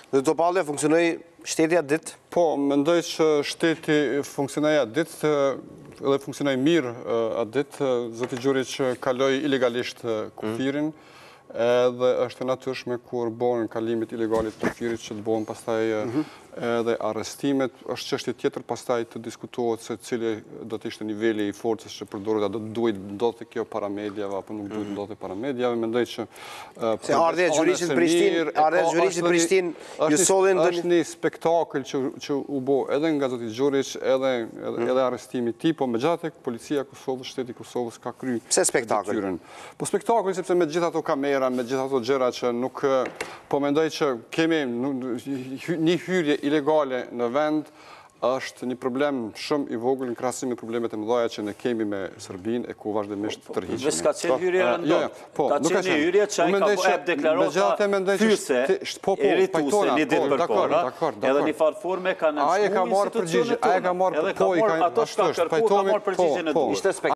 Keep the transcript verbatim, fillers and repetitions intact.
Dhe Topallia funksionoi shteti atë ditë? Po, mendoj që shteti funksionoi atë ditë dhe funksionoi mirë atë ditë. Zoti Gjuri që kaloi ilegalisht kufirin, edhe është e natyrshme kur bëhen kalimet ilegalit të kufirit që të bëhen pastaj edhe arrestimet. Është çështje tjetër pastaj të diskutohet se cili do të ishte niveli i forcës që përdoret, a do të duhet ndodhte kjo para mediave apo nuk duhet ndodhte para mediave. Mendoj që se ardhja e gjyqit Prishtinë, ardhja e gjyqit Prishtinë ju sollin është një spektakël që që u bë edhe nga zoti Gjuriç, edhe edhe arrestimi i tij, po megjithatë policia e Kosovës, shteti i Kosovës ka kryer. Pse spektakël? Po spektakël sepse me gjithë ato kamera, me gjithë ato gjëra që nuk po mendoj që kemi një hyrje ilegale në vend është një problem shumë i vogël në krahasim me problemet e mëdha që ne kemi me Serbinë e ku vazhdimisht tërhiqemi. Vetë ka qenë hyrje rëndom. Ka qenë hyrje që ai ka po deklarota fyse erituse një ditë përpara, edhe një farë forme ka nënshmuar institucionet tona. Ai ka marrë përgjigje, ato shka kërku ka marrë përgjigjen e duhur.